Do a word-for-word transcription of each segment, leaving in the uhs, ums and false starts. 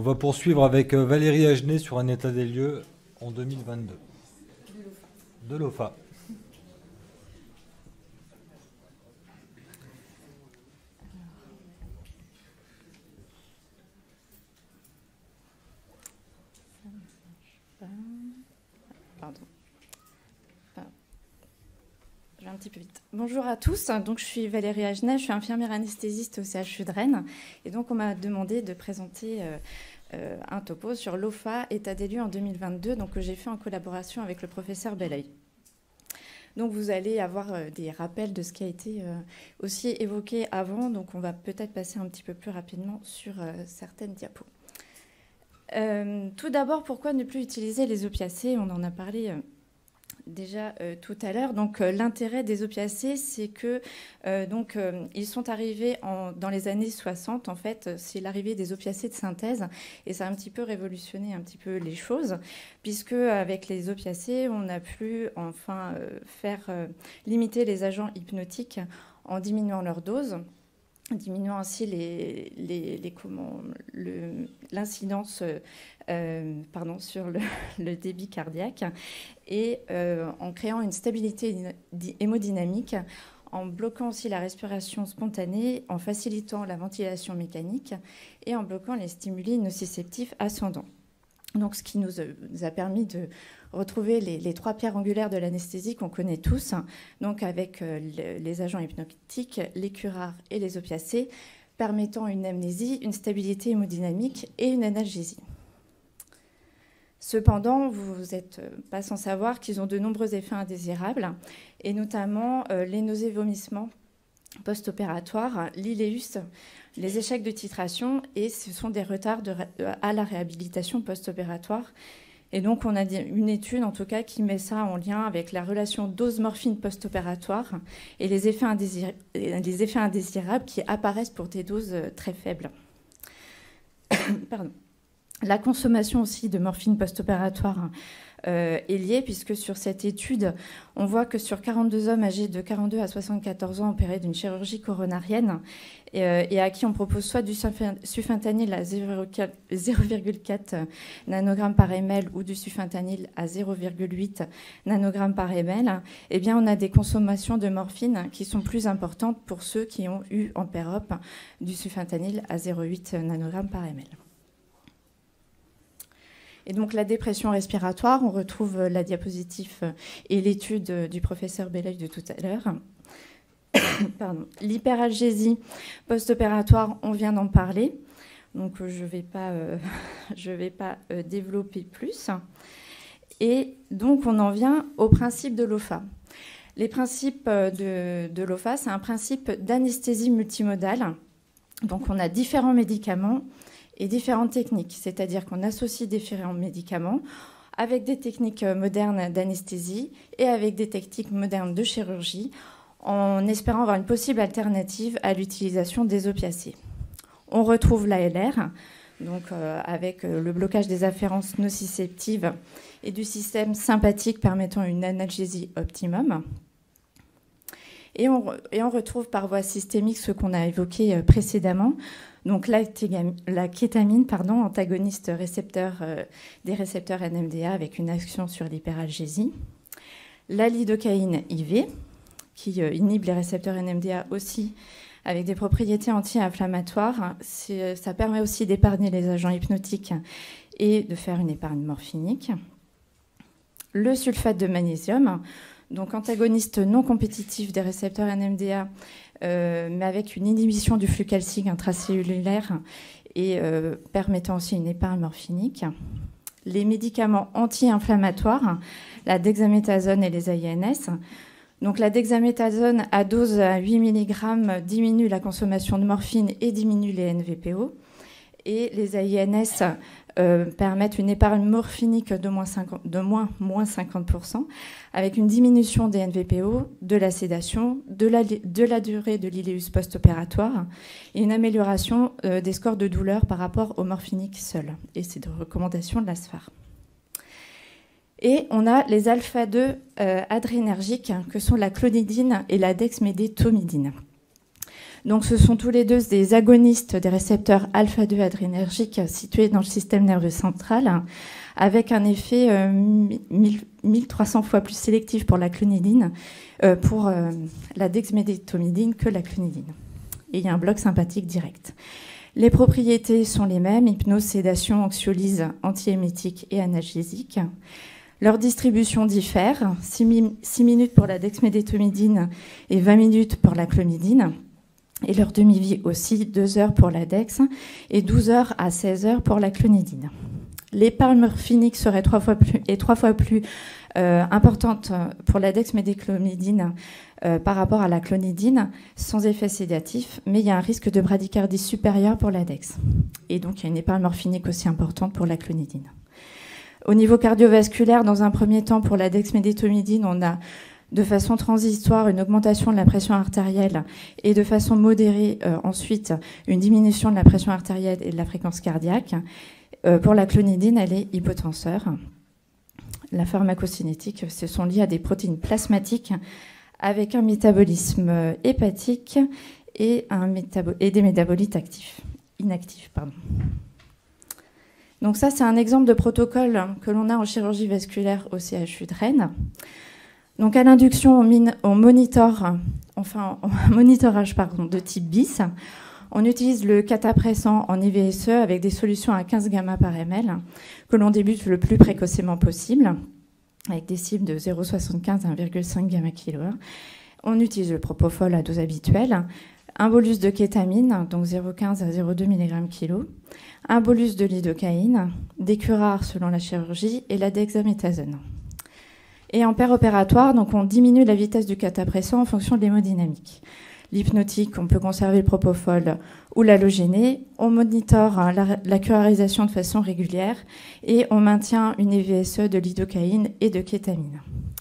va poursuivre avec Valérie Agenais sur un état des lieux en deux mille vingt-deux. De l'O F A. Pardon. Je vais un petit peu vite. Bonjour à tous. Donc, je suis Valérie Agenais, je suis infirmière anesthésiste au C H U de Rennes. Et donc, on m'a demandé de présenter euh, euh, un topo sur l'O F A, état des lieux en deux mille vingt-deux, donc, que j'ai fait en collaboration avec le professeur Belleuil. Donc, vous allez avoir euh, des rappels de ce qui a été euh, aussi évoqué avant. Donc, on va peut-être passer un petit peu plus rapidement sur euh, certaines diapos. Euh, tout d'abord, pourquoi ne plus utiliser les opiacés? On en a parlé euh, déjà euh, tout à l'heure. Donc, euh, l'intérêt des opiacés, c'est que euh, donc euh, ils sont arrivés en, dans les années soixante. En fait, c'est l'arrivée des opiacés de synthèse et ça a un petit peu révolutionné un petit peu les choses, puisque avec les opiacés, on a pu enfin euh, faire euh, limiter les agents hypnotiques en diminuant leur dose, diminuant ainsi les, les, les, comment, le, l'incidence euh, pardon, sur le, le débit cardiaque et euh, en créant une stabilité hémodynamique, en bloquant aussi la respiration spontanée, en facilitant la ventilation mécanique et en bloquant les stimuli nociceptifs ascendants. Donc, ce qui nous a permis de retrouver les, les trois pierres angulaires de l'anesthésie qu'on connaît tous, donc avec euh, le, les agents hypnotiques, les curares et les opiacés, permettant une amnésie, une stabilité hémodynamique et une analgésie. Cependant, vous n'êtes pas sans savoir qu'ils ont de nombreux effets indésirables, et notamment euh, les nausées, vomissements post-opératoires, l'iléus, les échecs de titration, et ce sont des retards de, à la réhabilitation post-opératoire. Et donc, on a une étude, en tout cas, qui met ça en lien avec la relation dose-morphine post-opératoire et les effets, indésir... les effets indésirables qui apparaissent pour des doses très faibles. Pardon. La consommation aussi de morphine post-opératoire euh, est liée, puisque sur cette étude, on voit que sur quarante-deux hommes âgés de quarante-deux à soixante-quatorze ans opérés d'une chirurgie coronarienne et, euh, et à qui on propose soit du sufentanil à zéro virgule quatre nanogrammes par ml ou du sufentanil à zéro virgule huit nanogrammes par ml, eh bien, on a des consommations de morphine qui sont plus importantes pour ceux qui ont eu en pérope du sufentanil à zéro virgule huit nanogrammes par ml. Et donc, la dépression respiratoire, on retrouve la diapositive et l'étude du professeur Belleuil de tout à l'heure. L'hyperalgésie post-opératoire, on vient d'en parler. Donc, je ne vais pas, euh, je vais pas euh, développer plus. Et donc, on en vient au principe de l'O F A. Les principes de, de l'O F A, c'est un principe d'anesthésie multimodale. Donc, on a différents médicaments et différentes techniques, c'est-à-dire qu'on associe différents médicaments avec des techniques modernes d'anesthésie et avec des techniques modernes de chirurgie, en espérant avoir une possible alternative à l'utilisation des opiacés. On retrouve l'A L R, donc euh, avec le blocage des afférences nociceptives et du système sympathique permettant une analgésie optimum. Et on, et on retrouve par voie systémique ce qu'on a évoqué précédemment, donc la, la kétamine, pardon, antagoniste récepteur, euh, des récepteurs N M D A avec une action sur l'hyperalgésie. La lidocaïne I V, qui euh, inhibe les récepteurs N M D A aussi avec des propriétés anti-inflammatoires. C'est, ça permet aussi d'épargner les agents hypnotiques et de faire une épargne morphinique. Le sulfate de magnésium, donc antagoniste non compétitif des récepteurs N M D A, euh, mais avec une inhibition du flux calcique intracellulaire et euh, permettant aussi une épargne morphinique. Les médicaments anti-inflammatoires, la dexaméthasone et les A I N S. Donc la dexaméthasone à dose à huit milligrammes diminue la consommation de morphine et diminue les N V P O. Et les A I N S euh, permettent une épargne morphinique de moins, cinquante, de moins, moins cinquante pour cent, avec une diminution des N V P O, de la sédation, de la, de la durée de l'iléus post-opératoire et une amélioration euh, des scores de douleur par rapport au morphinique seul. Et c'est de recommandation de l'A S F A R. Et on a les alpha deux euh, adrénergiques, que sont la clonidine et la dexmédétomidine. Donc, ce sont tous les deux des agonistes des récepteurs alpha deux adrénergiques situés dans le système nerveux central, avec un effet euh, mille trois cents fois plus sélectif pour la clonidine, euh, pour euh, la dexmédetomidine que la clonidine. Et il y a un bloc sympathique direct. Les propriétés sont les mêmes, hypnose, sédation, anxiolyse, antiémétique et analgésique. Leur distribution diffère, six minutes pour la dexmédetomidine et vingt minutes pour la clonidine. Et leur demi-vie aussi, deux heures pour la dex et douze heures à seize heures pour la clonidine. L'épargne morphinique serait trois fois plus, et trois fois plus euh, importante pour la dexmédetomidine euh, par rapport à la clonidine, sans effet sédatif, mais il y a un risque de bradycardie supérieur pour la dex. Et donc, il y a une épargne morphinique aussi importante pour la clonidine. Au niveau cardiovasculaire, dans un premier temps, pour la dexmédetomidine, on a de façon transitoire une augmentation de la pression artérielle et de façon modérée euh, ensuite une diminution de la pression artérielle et de la fréquence cardiaque. Euh, pour la clonidine, elle est hypotenseur. La pharmacocinétique, ce sont liés à des protéines plasmatiques avec un métabolisme hépatique et, un métabo- et des métabolites actifs, inactifs. Pardon. Donc ça, c'est un exemple de protocole que l'on a en chirurgie vasculaire au C H U de Rennes. Donc à l'induction, on, on monitor, enfin, on monitorage pardon, de type bis. On utilise le catapressant en I V S E avec des solutions à quinze gamma par ml que l'on débute le plus précocement possible, avec des cibles de zéro virgule soixante-quinze à un virgule cinq gamma kiloheure. On utilise le propofol à dose habituelle, un bolus de kétamine, donc zéro virgule quinze à zéro virgule deux milligrammes kilo, un bolus de lidocaïne, des curares selon la chirurgie et la dexaméthasone. Et en péropératoire, donc on diminue la vitesse du catapressant en fonction de l'hémodynamique. L'hypnotique, on peut conserver le propofol ou l'halogéné. On monitore la, la curarisation de façon régulière et on maintient une I V S E de lidocaïne et de kétamine.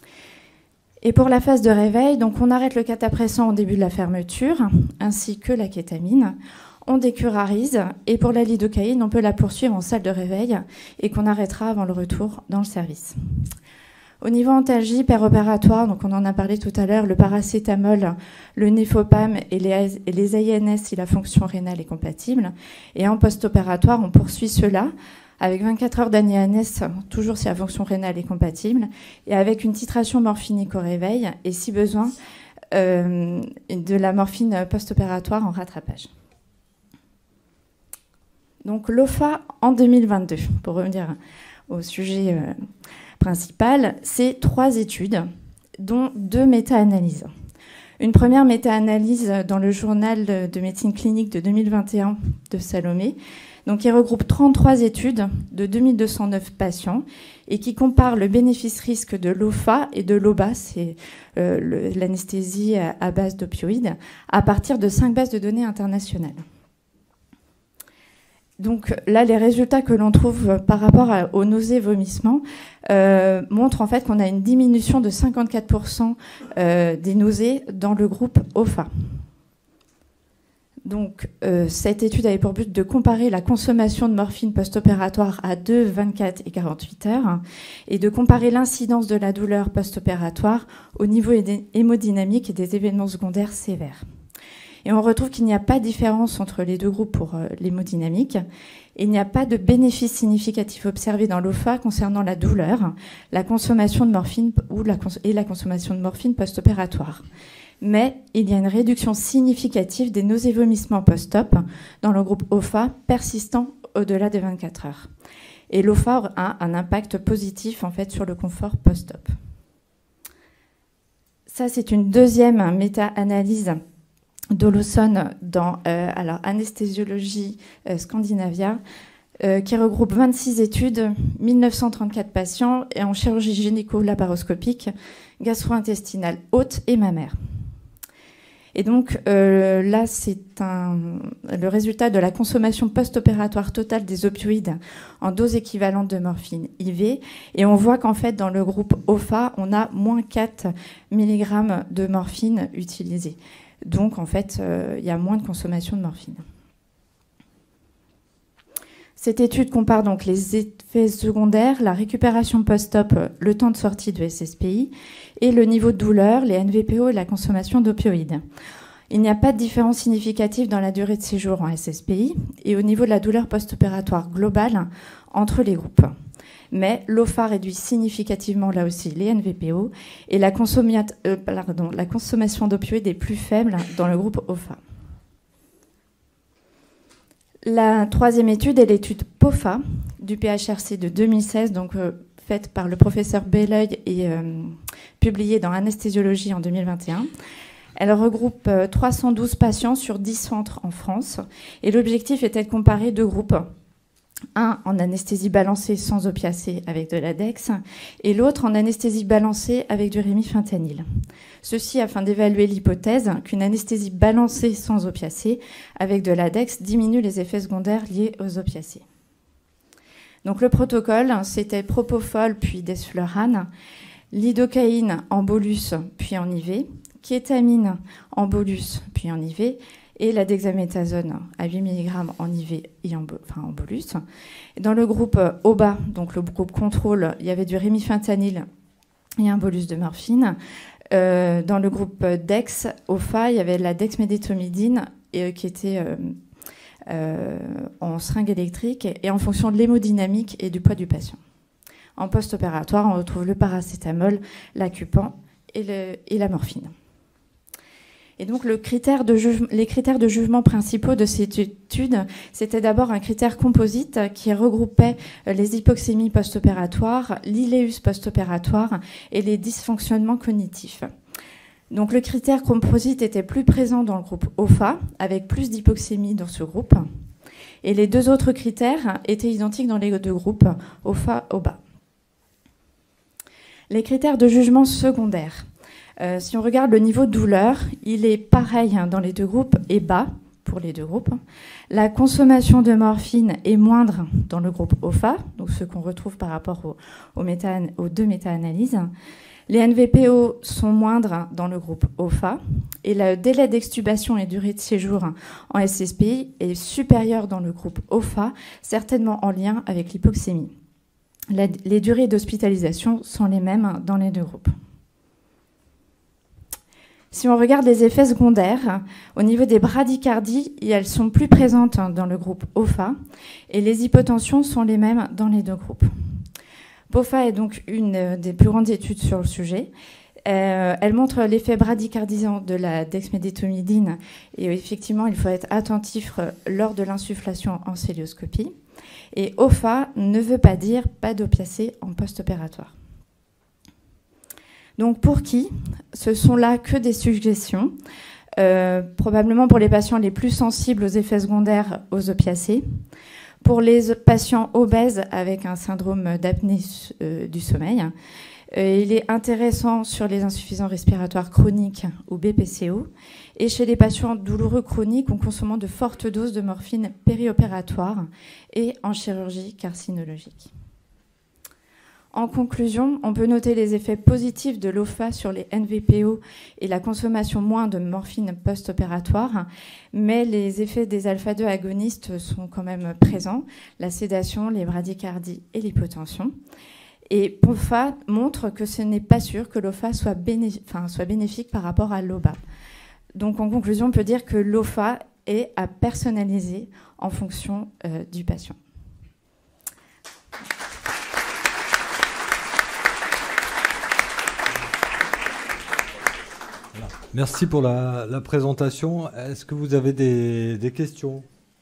Et pour la phase de réveil, donc on arrête le catapressant au début de la fermeture, ainsi que la kétamine. On décurarise et pour la lidocaïne, on peut la poursuivre en salle de réveil et qu'on arrêtera avant le retour dans le service. Au niveau antalgie péropératoire, donc on en a parlé tout à l'heure, le paracétamol, le néfopam et les, et les A I N S si la fonction rénale est compatible. Et en post-opératoire, on poursuit cela avec vingt-quatre heures d'A I N S, toujours si la fonction rénale est compatible, et avec une titration morphinique au réveil et si besoin, euh, de la morphine post-opératoire en rattrapage. Donc l'O F A en deux mille vingt-deux, pour revenir au sujet euh, principal, c'est trois études, dont deux méta-analyses. Une première méta-analyse dans le journal de médecine clinique de deux mille vingt et un de Salomé, donc qui regroupe trente-trois études de deux mille deux cent neuf patients et qui compare le bénéfice-risque de l'O F A et de l'O B A, c'est euh, l'anesthésie à, à base d'opioïdes, à partir de cinq bases de données internationales. Donc là, les résultats que l'on trouve par rapport à, aux nausées vomissements euh, montrent en fait qu'on a une diminution de cinquante-quatre pour cent euh, des nausées dans le groupe O F A. Donc euh, cette étude avait pour but de comparer la consommation de morphine post-opératoire à deux, vingt-quatre et quarante-huit heures et de comparer l'incidence de la douleur post-opératoire au niveau hémodynamique et des événements secondaires sévères. Et on retrouve qu'il n'y a pas de différence entre les deux groupes pour euh, l'hémodynamique. Et il n'y a pas de bénéfice significatif observé dans l'O F A concernant la douleur, la consommation de morphine ou la cons- et la consommation de morphine post-opératoire. Mais il y a une réduction significative des nausées-vomissements post-op dans le groupe O F A persistant au-delà des vingt-quatre heures. Et l'O F A a un impact positif en fait sur le confort post-op. Ça, c'est une deuxième méta-analyse d'Olofsson dans euh, alors, Anesthésiologie euh, Scandinavia, euh, qui regroupe vingt-six études, mille neuf cent trente-quatre patients et en chirurgie gynéco-laparoscopique, gastro-intestinale haute et mammaire. Et donc euh, là, c'est un, le résultat de la consommation post-opératoire totale des opioïdes en dose équivalente de morphine I V. Et on voit qu'en fait, dans le groupe O F A, on a moins quatre milligrammes de morphine utilisée. Donc, en fait, euh, il y a moins de consommation de morphine. Cette étude compare donc les effets secondaires, la récupération post-op, le temps de sortie de S S P I et le niveau de douleur, les N V P O et la consommation d'opioïdes. Il n'y a pas de différence significative dans la durée de séjour en S S P I et au niveau de la douleur post-opératoire globale entre les groupes. Mais l'O F A réduit significativement là aussi les N V P O et la, euh, pardon, la consommation d'opioïdes est plus faible dans le groupe O F A. La troisième étude est l'étude P O F A du P H R C de deux mille seize, donc euh, faite par le professeur Belleuil et euh, publiée dans Anesthésiologie en deux mille vingt et un. Elle regroupe euh, trois cent douze patients sur dix centres en France et l'objectif était de comparer deux groupes. Un en anesthésie balancée sans opiacés avec de l'Adex et l'autre en anesthésie balancée avec du rémifentanil. Ceci afin d'évaluer l'hypothèse qu'une anesthésie balancée sans opiacés avec de l'Adex diminue les effets secondaires liés aux opiacés. Donc le protocole, c'était propofol puis desflurane, lidocaïne en bolus puis en I V, kétamine en bolus puis en I V, et la dexaméthasone à huit milligrammes en I V et en, enfin en bolus. Dans le groupe O B A, donc le groupe contrôle, il y avait du rémifentanil et un bolus de morphine. Euh, dans le groupe DEX, O F A, il y avait la dexmédetomidine et, qui était euh, euh, en seringue électrique et en fonction de l'hémodynamique et du poids du patient. En post-opératoire, on retrouve le paracétamol, l'acupan et, le, et la morphine. Et donc, le critère de juge, les critères de jugement principaux de cette étude, c'était d'abord un critère composite qui regroupait les hypoxémies post-opératoires, l'iléus post-opératoire et les dysfonctionnements cognitifs. Donc, le critère composite était plus présent dans le groupe O F A, avec plus d'hypoxémie dans ce groupe. Et les deux autres critères étaient identiques dans les deux groupes, O F A, O B A. Les critères de jugement secondaires. Euh, si on regarde le niveau de douleur, il est pareil hein, dans les deux groupes et bas pour les deux groupes. La consommation de morphine est moindre dans le groupe O F A, donc ce qu'on retrouve par rapport aux, aux, méta, aux deux méta-analyses. Les N V P O sont moindres dans le groupe O F A et le délai d'extubation et durée de séjour en S S P I est supérieur dans le groupe O F A, certainement en lien avec l'hypoxémie. La, les durées d'hospitalisation sont les mêmes dans les deux groupes. Si on regarde les effets secondaires, au niveau des bradycardies, elles sont plus présentes dans le groupe O F A et les hypotensions sont les mêmes dans les deux groupes. P O F A est donc une des plus grandes études sur le sujet. Euh, elle montre l'effet bradycardisant de la dexmédetomidine et effectivement, il faut être attentif lors de l'insufflation en célioscopie. Et O F A ne veut pas dire pas d'opiacés en post-opératoire. Donc pour qui? Ce sont là que des suggestions, euh, probablement pour les patients les plus sensibles aux effets secondaires aux opiacés, pour les patients obèses avec un syndrome d'apnée euh, du sommeil. Euh, il est intéressant sur les insuffisants respiratoires chroniques ou B P C O et chez les patients douloureux chroniques en consommant de fortes doses de morphine périopératoire et en chirurgie carcinologique. En conclusion, on peut noter les effets positifs de l'O F A sur les N V P O et la consommation moins de morphine post-opératoire, mais les effets des alpha deux agonistes sont quand même présents, la sédation, les bradycardies et l'hypotension. Et P O F A montre que ce n'est pas sûr que l'O F A soit, bénéf- enfin, soit bénéfique par rapport à l'O B A. Donc en conclusion, on peut dire que l'O F A est à personnaliser en fonction euh, du patient. Merci pour la, la présentation. Est-ce que vous avez des, des questions?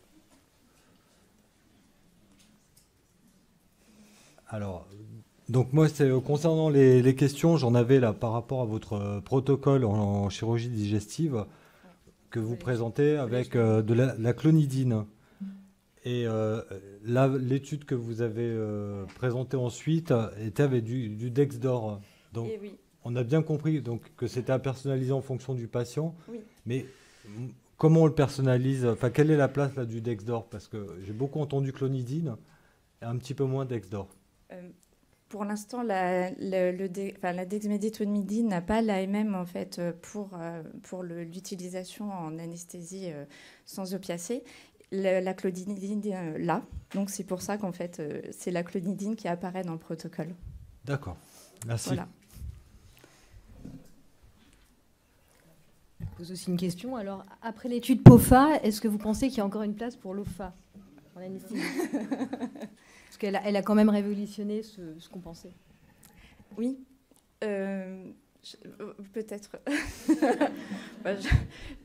Alors, donc moi, c'est, concernant les, les questions, j'en avais là par rapport à votre protocole en, en chirurgie digestive que vous présentez avec euh, de la, la clonidine. Et euh, là, l'étude que vous avez euh, présentée ensuite était avec du, du Dexdor. Donc, Et oui. On a bien compris donc, que c'était à personnaliser en fonction du patient, Oui. mais comment on le personnalise? Enfin, quelle est la place là, du Dexdor? Parce que j'ai beaucoup entendu clonidine et un petit peu moins Dexdor. Euh, pour l'instant, la, le, le dé, enfin, la dexmédetomidine n'a pas l'A M M en fait, pour, euh, pour le, l'utilisation en anesthésie euh, sans opiacés. La, la clonidine euh, là, donc c'est pour ça qu'en fait, euh, c'est la clonidine qui apparaît dans le protocole. D'accord, merci. Voilà. pose aussi une question. Alors, après l'étude P O F A, est-ce que vous pensez qu'il y a encore une place pour l'O F A en anesthésie? Parce qu'elle a, elle a quand même révolutionné ce, ce qu'on pensait. Oui. Euh, je, peut-être. bah, je,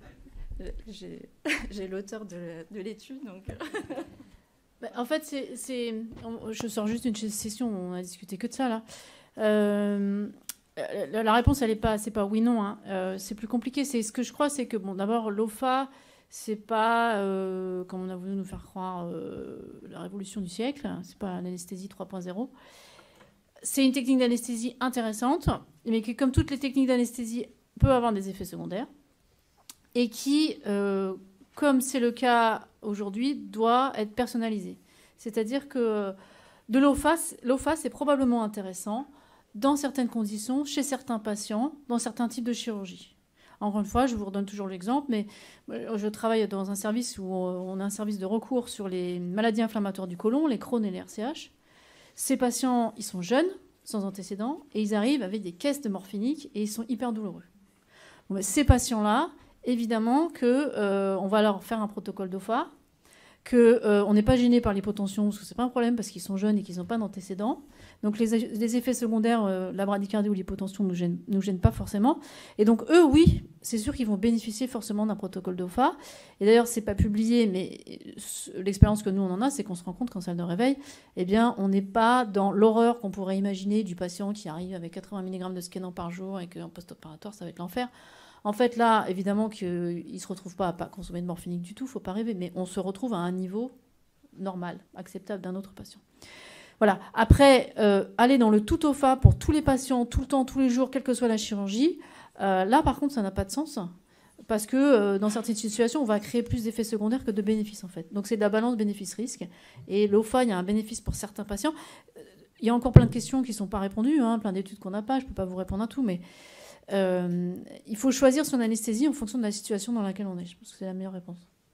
j'ai, j'ai l'auteur de, de l'étude, donc... Bah, en fait, c'est, c'est, on, je sors juste d'une session où on a discuté que de ça, là. Euh, la, la réponse, elle est pas, c'est pas oui-non. Hein. Euh, c'est plus compliqué. C'est, ce que je crois, c'est que, bon, d'abord, l'O F A, c'est pas, euh, comme on a voulu nous faire croire, euh, la révolution du siècle. C'est pas l'anesthésie trois point zéro. C'est une technique d'anesthésie intéressante, mais qui, comme toutes les techniques d'anesthésie, peut avoir des effets secondaires. Et qui... Euh, comme c'est le cas aujourd'hui, doit être personnalisé. C'est-à-dire que de l'O F A, l'O F A, c'est probablement intéressant dans certaines conditions, chez certains patients, dans certains types de chirurgie. Encore une fois, je vous redonne toujours l'exemple, mais je travaille dans un service où on a un service de recours sur les maladies inflammatoires du côlon, les Crohn et les R C H. Ces patients, ils sont jeunes, sans antécédents, et ils arrivent avec des caisses de morphinique et ils sont hyper douloureux. Bon, ben, ces patients-là, évidemment qu'on euh, va leur faire un protocole d'O F A, qu'on euh, n'est pas gêné par l'hypotension, parce que ce n'est pas un problème, parce qu'ils sont jeunes et qu'ils n'ont pas d'antécédents. Donc les, les effets secondaires, euh, la bradycardie ou l'hypotension ne nous gênent, nous gênent pas forcément. Et donc eux, oui, c'est sûr qu'ils vont bénéficier forcément d'un protocole d'O F A. Et d'ailleurs, ce n'est pas publié, mais l'expérience que nous, on en a, c'est qu'on se rend compte qu'en salle de réveil, eh bien, on n'est pas dans l'horreur qu'on pourrait imaginer du patient qui arrive avec quatre-vingts milligrammes de scanant par jour et qu'en post-opératoire, ça va être l'enfer. En fait, là, évidemment qu'il ne se retrouve pas à pas consommer de morphinique du tout, il ne faut pas rêver, mais on se retrouve à un niveau normal, acceptable d'un autre patient. Voilà. Après, euh, aller dans le tout O F A pour tous les patients, tout le temps, tous les jours, quelle que soit la chirurgie, euh, là, par contre, ça n'a pas de sens, parce que euh, dans certaines situations, on va créer plus d'effets secondaires que de bénéfices, en fait. Donc, c'est de la balance bénéfice-risque. Et l'O F A, il y a un bénéfice pour certains patients. Il y a encore plein de questions qui ne sont pas répondues, hein, plein d'études qu'on n'a pas, je ne peux pas vous répondre à tout, mais... Euh, il faut choisir son anesthésie en fonction de la situation dans laquelle on est. Je pense que c'est la meilleure réponse.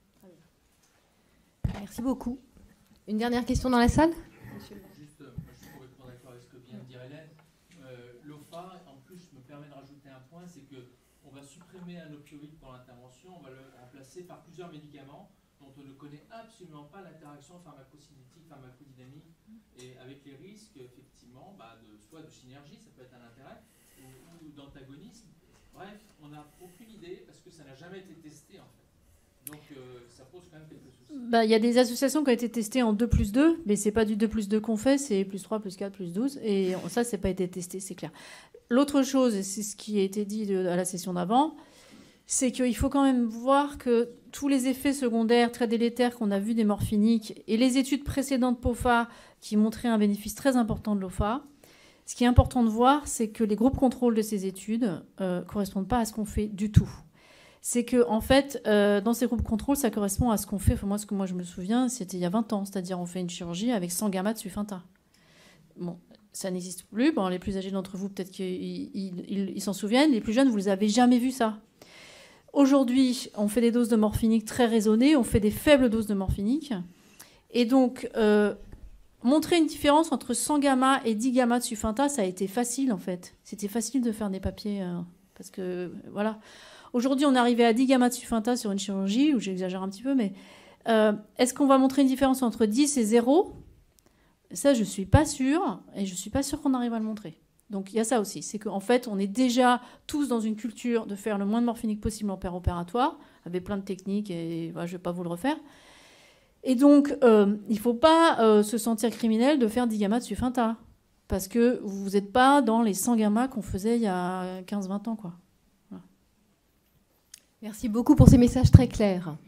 Merci beaucoup. Une dernière question dans la salle? Juste, moi, je suis complètement d'accord avec ce que vient de dire Hélène. Euh, L'O F A, en plus, me permet de rajouter un point, c'est qu'on va supprimer un opioïde pour l'intervention, on va le remplacer par plusieurs médicaments dont on ne connaît absolument pas l'interaction pharmacocinétique, pharmacodynamique, et avec les risques, effectivement, bah, de, soit de synergie, ça peut être un intérêt, ou d'antagonisme. Bref, on n'a aucune idée parce que ça n'a jamais été testé en fait. Donc euh, ça pose quand même quelques soucis. Bah, y a des associations qui ont été testées en deux plus deux, mais c'est pas du deux plus deux qu'on fait, c'est plus trois, plus quatre, plus douze. Et ça, c'est pas été testé, c'est clair. L'autre chose, et c'est ce qui a été dit de, à la session d'avant, c'est qu'il faut quand même voir que tous les effets secondaires très délétères qu'on a vus des morphiniques et les études précédentes P O F A qui montraient un bénéfice très important de l'O F A, ce qui est important de voir, c'est que les groupes contrôle de ces études ne euh, correspondent pas à ce qu'on fait du tout. C'est que, en fait, euh, dans ces groupes contrôle, ça correspond à ce qu'on fait. Enfin, moi, ce que moi je me souviens, c'était il y a vingt ans, c'est-à-dire on fait une chirurgie avec cent gamma de Sufinta. Bon, ça n'existe plus. Bon, les plus âgés d'entre vous, peut-être qu'ils ils, ils, ils s'en souviennent. Les plus jeunes, vous les avez jamais vus ça. Aujourd'hui, on fait des doses de morphinique très raisonnées, on fait des faibles doses de morphinique, et donc euh, montrer une différence entre cent gamma et dix gamma de Sufinta, ça a été facile en fait. C'était facile de faire des papiers euh, parce que voilà. Aujourd'hui, on est arrivé à dix gamma de Sufinta sur une chirurgie, où j'exagère un petit peu, mais euh, est-ce qu'on va montrer une différence entre dix et zéro? Ça, je ne suis pas sûre, et je ne suis pas sûre qu'on arrive à le montrer. Donc il y a ça aussi, c'est qu'en fait, on est déjà tous dans une culture de faire le moins de morphinique possible en péropératoire, avec plein de techniques, et voilà, je ne vais pas vous le refaire. Et donc, euh, il ne faut pas euh, se sentir criminel de faire dix gamma de Sufinta, parce que vous n'êtes pas dans les cent gamma qu'on faisait il y a quinze vingt ans, quoi. Voilà. Merci beaucoup pour ces messages très clairs.